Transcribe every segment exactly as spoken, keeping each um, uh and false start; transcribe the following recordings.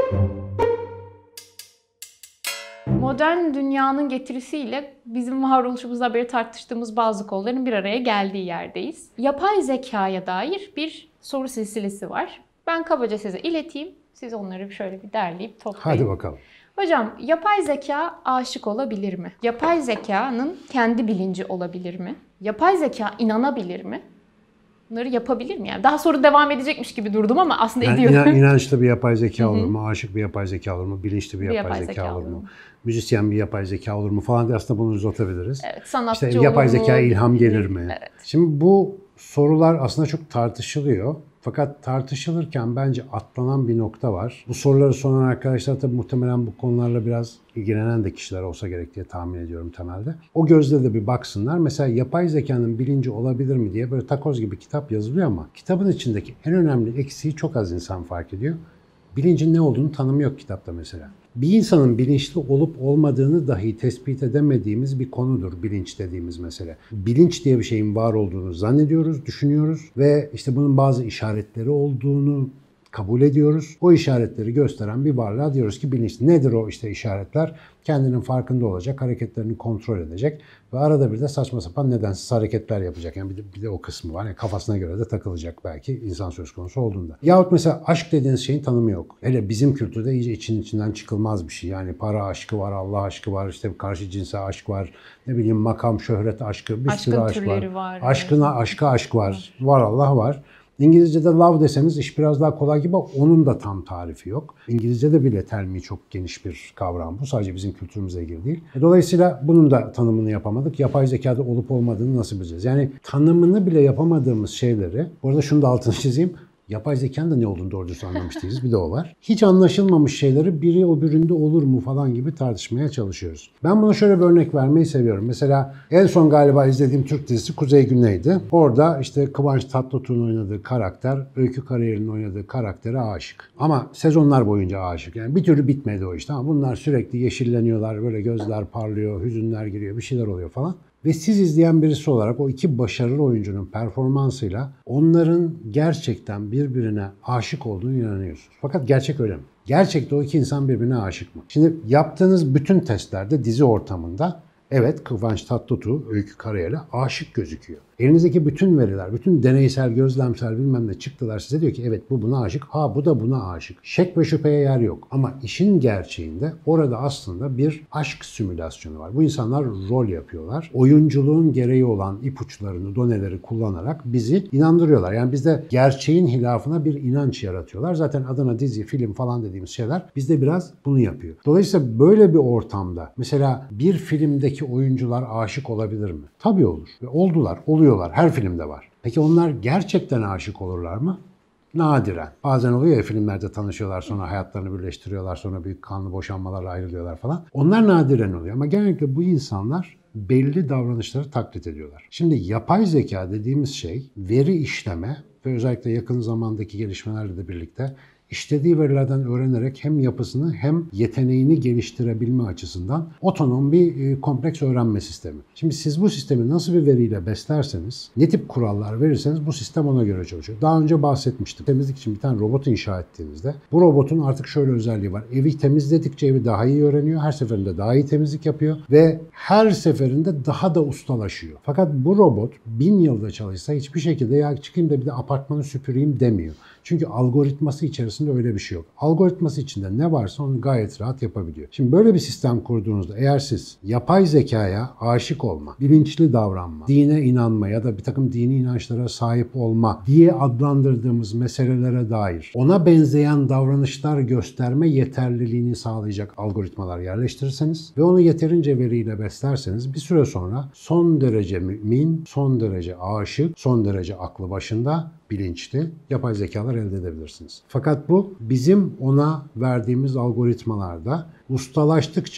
Modern dünyanın getirisiyle bizim varoluşumuzla beri tartıştığımız bazı konuların bir araya geldiği yerdeyiz. Yapay zekaya dair bir soru silsilesi var. Ben kabaca size ileteyim. Siz onları şöyle bir derleyip toplayın. Hadi bakalım. Hocam, yapay zeka aşık olabilir mi? Yapay zekanın kendi bilinci olabilir mi? Yapay zeka inanabilir mi? Bunları yapabilir mi? Yani daha sonra devam edecekmiş gibi durdum ama aslında Yani ediyor. inan, inançlı bir yapay zeka olur mu? Aşık bir yapay zeka olur mu? Bilinçli bir yapay, yapay zeka, zeka olur olur mu? mu? Müzisyen bir yapay zeka olur mu falan diye aslında bunu uzatabiliriz. Evet, sanatçı İşte olur yapay mu? zekaya ilham gelir mi? Evet. Şimdi bu sorular aslında çok tartışılıyor. Fakat tartışılırken bence atlanan bir nokta var. Bu soruları soran arkadaşlar tabii muhtemelen bu konularla biraz ilgilenen de kişiler olsa gerek diye tahmin ediyorum temelde. O gözle de bir baksınlar. Mesela yapay zekanın bilinci olabilir mi diye böyle takoz gibi kitap yazılıyor ama kitabın içindeki en önemli eksiği çok az insan fark ediyor. Bilincin ne olduğunu tanımı yok kitapta mesela. Bir insanın bilinçli olup olmadığını dahi tespit edemediğimiz bir konudur bilinç dediğimiz mesele. Bilinç diye bir şeyin var olduğunu zannediyoruz, düşünüyoruz ve işte bunun bazı işaretleri olduğunu kabul ediyoruz. O işaretleri gösteren bir varlığa diyoruz ki bilinç. Nedir o işte işaretler? Kendinin farkında olacak, hareketlerini kontrol edecek ve arada bir de saçma sapan nedensiz hareketler yapacak. Yani bir de, bir de o kısmı var. Yani kafasına göre de takılacak belki insan söz konusu olduğunda. Yahut mesela aşk dediğiniz şeyin tanımı yok. Hele bizim kültürde iyice için içinden çıkılmaz bir şey. Yani para aşkı var, Allah aşkı var, işte karşı cinse aşk var, ne bileyim makam, şöhret aşkı, bir Aşkın sürü aşk var. var. Aşkına aşka aşk var. Var Allah var. İngilizce'de love deseniz iş biraz daha kolay gibi onun da tam tarifi yok. İngilizce'de bile termi çok geniş bir kavram bu. Sadece bizim kültürümüze ilgili değil. Dolayısıyla bunun da tanımını yapamadık. Yapay zekada olup olmadığını nasıl bileceğiz? Yani tanımını bile yapamadığımız şeyleri, bu arada şunu da altını çizeyim. Yapay zekanın da ne olduğunu doğru düzgün anlamış değiliz. Bir de o var. Hiç anlaşılmamış şeyleri biri o birinde olur mu falan gibi tartışmaya çalışıyoruz. Ben buna şöyle bir örnek vermeyi seviyorum. Mesela en son galiba izlediğim Türk dizisi Kuzey Güney'di. Orada işte Kıvanç Tatlıtuğ'un oynadığı karakter, Öykü Karayel'in oynadığı karaktere aşık. Ama sezonlar boyunca aşık. Yani bir türlü bitmedi o işte. Ama bunlar sürekli yeşilleniyorlar, böyle gözler parlıyor, hüzünler giriyor, bir şeyler oluyor falan. Ve siz izleyen birisi olarak o iki başarılı oyuncunun performansıyla onların gerçekten birbirine aşık olduğunu inanıyorsunuz. Fakat gerçek öyle mi? Gerçekte o iki insan birbirine aşık mı? Şimdi yaptığınız bütün testlerde dizi ortamında evet Kıvanç Tatlıtuğ, Öykü Karayel'e aşık gözüküyor. Elinizdeki bütün veriler, bütün deneysel, gözlemsel bilmem ne çıktılar size diyor ki evet bu buna aşık, ha bu da buna aşık. Şek ve şüpheye yer yok. Ama işin gerçeğinde orada aslında bir aşk simülasyonu var. Bu insanlar rol yapıyorlar. Oyunculuğun gereği olan ipuçlarını, doneleri kullanarak bizi inandırıyorlar. Yani bizde gerçeğin hilafına bir inanç yaratıyorlar. Zaten adına dizi, film falan dediğimiz şeyler bizde biraz bunu yapıyor. Dolayısıyla böyle bir ortamda mesela bir filmdeki oyuncular aşık olabilir mi? Tabii olur. Ve oldular, oluyor. Her filmde var. Peki onlar gerçekten aşık olurlar mı? Nadiren. Bazen oluyor ya filmlerde tanışıyorlar sonra hayatlarını birleştiriyorlar sonra büyük kanlı boşanmalarla ayrılıyorlar falan. Onlar nadiren oluyor ama genellikle bu insanlar belli davranışları taklit ediyorlar. Şimdi yapay zeka dediğimiz şey veri işleme ve özellikle yakın zamandaki gelişmelerle de birlikte İşlediği verilerden öğrenerek hem yapısını hem yeteneğini geliştirebilme açısından otonom bir kompleks öğrenme sistemi. Şimdi siz bu sistemi nasıl bir veriyle beslerseniz, ne tip kurallar verirseniz bu sistem ona göre çalışıyor. Daha önce bahsetmiştim. Temizlik için bir tane robot inşa ettiğinizde bu robotun artık şöyle özelliği var. Evi temizledikçe evi daha iyi öğreniyor. Her seferinde daha iyi temizlik yapıyor ve her seferinde daha da ustalaşıyor. Fakat bu robot bin yılda çalışsa hiçbir şekilde ya çıkayım da bir de apartmanı süpüreyim demiyor. Çünkü algoritması içerisinde öyle bir şey yok. Algoritması içinde ne varsa onu gayet rahat yapabiliyor. Şimdi böyle bir sistem kurduğunuzda eğer siz yapay zekaya aşık olma, bilinçli davranma, dine inanma ya da bir takım dini inançlara sahip olma diye adlandırdığımız meselelere dair ona benzeyen davranışlar gösterme yeterliliğini sağlayacak algoritmalar yerleştirirseniz ve onu yeterince veriyle beslerseniz bir süre sonra son derece mümin, son derece aşık, son derece aklı başında, bilinçli yapay zekalar elde edebilirsiniz. Fakat bu bizim ona verdiğimiz algoritmalarda ustalaştıkça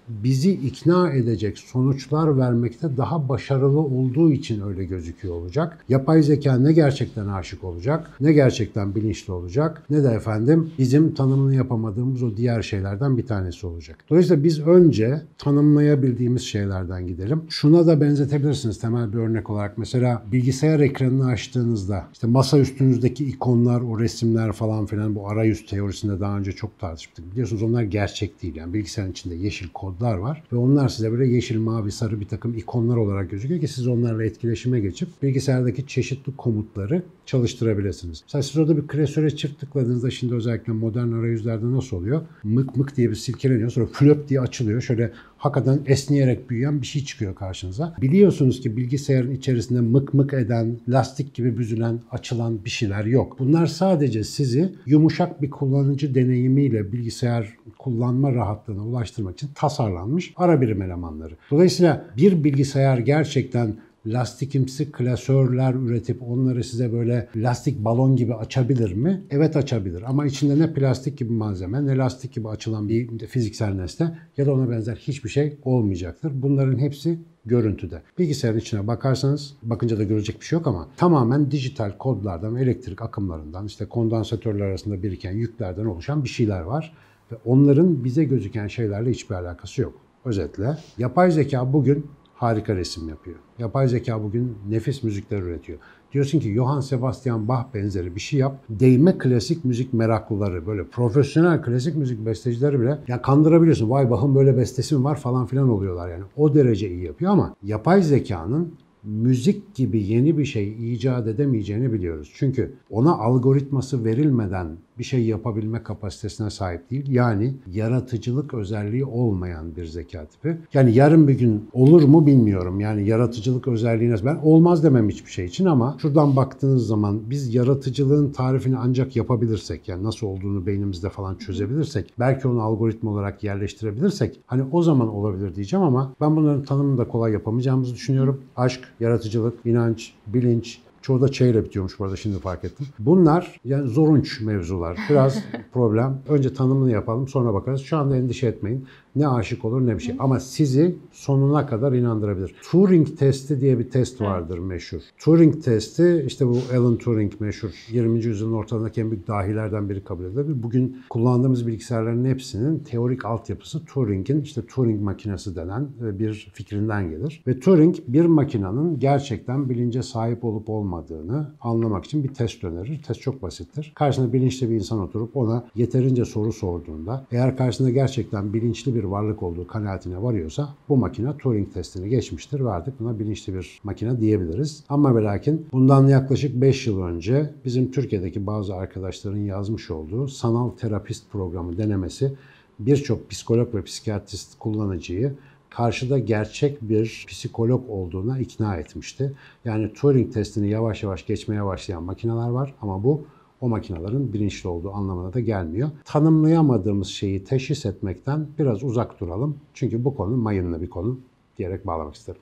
bizi ikna edecek sonuçlar vermekte daha başarılı olduğu için öyle gözüküyor olacak. Yapay zeka ne gerçekten aşık olacak, ne gerçekten bilinçli olacak, ne de efendim bizim tanımını yapamadığımız o diğer şeylerden bir tanesi olacak. Dolayısıyla biz önce tanımlayabildiğimiz şeylerden gidelim. Şuna da benzetebilirsiniz temel bir örnek olarak. Mesela bilgisayar ekranını açtığınızda işte masa üstünüzdeki ikonlar, o resimler falan filan bu arayüz teorisinde daha önce çok tartıştık. Biliyorsunuz onlar gerçek değil. Yani bilgisayarın içinde yeşil kodlar var ve onlar size böyle yeşil, mavi, sarı bir takım ikonlar olarak gözüküyor ki siz onlarla etkileşime geçip bilgisayardaki çeşitli komutları çalıştırabilirsiniz. Mesela siz orada bir klasöre çift tıkladığınızda şimdi özellikle modern arayüzlerde nasıl oluyor? Mık mık diye bir silkeleniyor. Sonra flöp diye açılıyor. Şöyle hakikaten esneyerek büyüyen bir şey çıkıyor karşınıza. Biliyorsunuz ki bilgisayarın içerisinde mık mık eden, lastik gibi büzülen, açılan bir şeyler yok. Bunlar sadece sizi yumuşak bir kullanıcı deneyimiyle bilgisayar kullanma rahatlığına ulaştırmak için tasarlanmış ara birim elemanları. Dolayısıyla bir bilgisayar gerçekten lastikimsi klasörler üretip onları size böyle lastik balon gibi açabilir mi? Evet, açabilir. Ama içinde ne plastik gibi malzeme, ne lastik gibi açılan bir fiziksel nesne ya da ona benzer hiçbir şey olmayacaktır. Bunların hepsi görüntüde. Bilgisayarın içine bakarsanız, bakınca da görecek bir şey yok ama tamamen dijital kodlardan ve elektrik akımlarından, işte kondansatörler arasında biriken yüklerden oluşan bir şeyler var. Ve onların bize gözüken şeylerle hiçbir alakası yok. Özetle yapay zeka bugün harika resim yapıyor. Yapay zeka bugün nefis müzikler üretiyor. Diyorsun ki Johann Sebastian Bach benzeri bir şey yap. Değme klasik müzik meraklıları, böyle profesyonel klasik müzik bestecileri bile ya kandırabiliyorsun. Vay, Bach'ın böyle bestesi mi var falan filan oluyorlar yani. O derece iyi yapıyor ama yapay zekanın müzik gibi yeni bir şey icat edemeyeceğini biliyoruz. Çünkü ona algoritması verilmeden bir şey yapabilme kapasitesine sahip değil. Yani yaratıcılık özelliği olmayan bir zeka tipi. Yani yarın bir gün olur mu bilmiyorum. Yani yaratıcılık özelliğine ben olmaz demem hiçbir şey için ama şuradan baktığınız zaman biz yaratıcılığın tarifini ancak yapabilirsek, yani nasıl olduğunu beynimizde falan çözebilirsek, belki onu algoritma olarak yerleştirebilirsek hani o zaman olabilir diyeceğim ama ben bunların tanımını da kolay yapamayacağımızı düşünüyorum. Aşk, yaratıcılık, inanç, bilinç, çoğu da Ç ile bitiyormuş bu arada, şimdi fark ettim. Bunlar yani zorunç mevzular. Biraz problem. Önce tanımını yapalım, sonra bakarız. Şu anda endişe etmeyin. Ne aşık olur ne bir şey. Ama sizi sonuna kadar inandırabilir. Turing testi diye bir test vardır meşhur. Turing testi, işte bu Alan Turing meşhur yirminci yüzyılın ortalarındaki en büyük dahilerden biri kabul edilir. Bugün kullandığımız bilgisayarların hepsinin teorik altyapısı Turing'in işte Turing makinesi denen bir fikrinden gelir. Ve Turing bir makinenin gerçekten bilince sahip olup olmadığını anlamak için bir test önerir. Test çok basittir. Karşısında bilinçli bir insan oturup ona yeterince soru sorduğunda, eğer karşısında gerçekten bilinçli bir varlık olduğu kanaatine varıyorsa bu makine Turing testini geçmiştir ve artık buna bilinçli bir makine diyebiliriz. Ama ve lakin bundan yaklaşık beş yıl önce bizim Türkiye'deki bazı arkadaşların yazmış olduğu sanal terapist programı denemesi birçok psikolog ve psikiyatrist kullanıcıyı karşıda gerçek bir psikolog olduğuna ikna etmişti. Yani Turing testini yavaş yavaş geçmeye başlayan makineler var ama bu o makinelerin bilinçli olduğu anlamına da gelmiyor. Tanımlayamadığımız şeyi teşhis etmekten biraz uzak duralım. Çünkü bu konu mayınlı bir konu diyerek bağlamak isterim.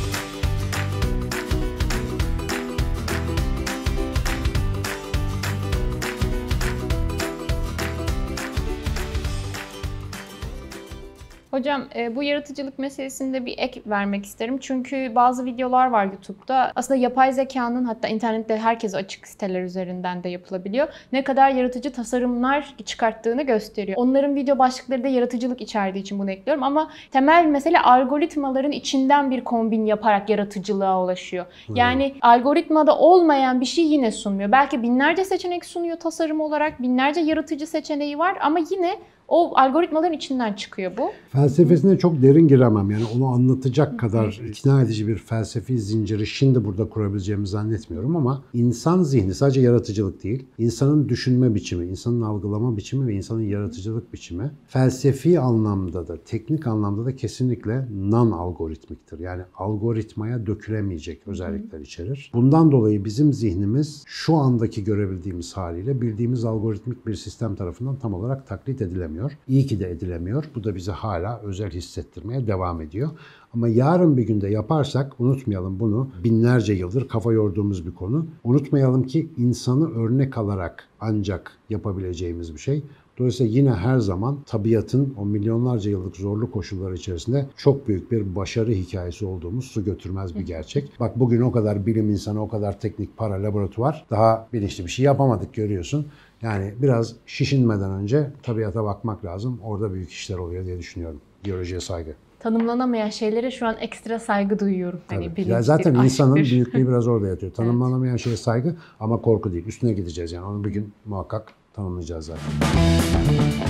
Hocam bu yaratıcılık meselesinde bir ek vermek isterim. Çünkü bazı videolar var YouTube'da. Aslında yapay zekanın, hatta internette herkese açık siteler üzerinden de yapılabiliyor, ne kadar yaratıcı tasarımlar çıkarttığını gösteriyor. Onların video başlıkları da yaratıcılık içerdiği için bunu ekliyorum. Ama temel mesele algoritmaların içinden bir kombin yaparak yaratıcılığa ulaşıyor. Yani hmm. algoritmada olmayan bir şey yine sunmuyor. Belki binlerce seçenek sunuyor tasarım olarak. Binlerce yaratıcı seçeneği var ama yine o algoritmaların içinden çıkıyor bu. Felsefesine çok derin giremem. Yani onu anlatacak kadar ikna edici bir felsefi zinciri şimdi burada kurabileceğimi zannetmiyorum ama insan zihni sadece yaratıcılık değil, insanın düşünme biçimi, insanın algılama biçimi ve insanın yaratıcılık biçimi felsefi anlamda da, teknik anlamda da kesinlikle non-algoritmiktir. Yani algoritmaya dökülemeyecek özellikler içerir. Bundan dolayı bizim zihnimiz şu andaki görebildiğimiz haliyle bildiğimiz algoritmik bir sistem tarafından tam olarak taklit edilemiyor. İyi ki de edilemiyor. Bu da bizi hala özel hissettirmeye devam ediyor. Ama yarın bir günde yaparsak, unutmayalım bunu, binlerce yıldır kafa yorduğumuz bir konu. Unutmayalım ki insanı örnek alarak ancak yapabileceğimiz bir şey. Dolayısıyla yine her zaman tabiatın o milyonlarca yıllık zorlu koşullar içerisinde çok büyük bir başarı hikayesi olduğumuz su götürmez bir gerçek. Bak bugün o kadar bilim insanı, o kadar teknik para, laboratuvar, daha bilinçli bir şey yapamadık görüyorsun. Yani biraz şişinmeden önce tabiata bakmak lazım. Orada büyük işler oluyor diye düşünüyorum. Biyolojiye saygı. Tanımlanamayan şeylere şu an ekstra saygı duyuyorum. Tabii. Hani Ya bilinçtir, zaten insanın aşktır. büyüklüğü biraz orada yatıyor. Tanımlanamayan şeye saygı ama korku değil. Üstüne gideceğiz yani. Onu bir gün muhakkak tanımlayacağız zaten.